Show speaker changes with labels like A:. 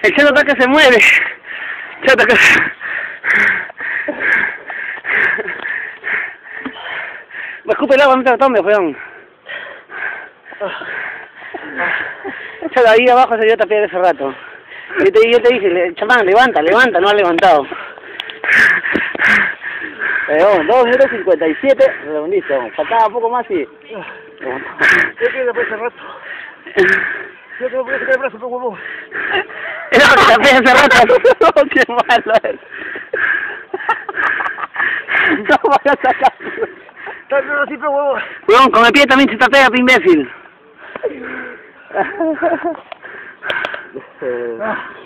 A: El chato está que se mueve. Chato que... Me escupe el agua, me trató, weón. Chato, ahí abajo se dio tapiar hace rato. Yo te dije, chamán, levanta, no ha levantado.
B: 2 minutos 57, redondito. Faltaba un poco más y... Yo quiero después hace rato. Yo creo que sacar el brazo, pero huevón.
A: Era lo que tapé hace rato. Qué malo es.
B: No vayas a sacar. Está bien así, pero huevón.
A: Huevón, con el pie también se tapea, imbécil.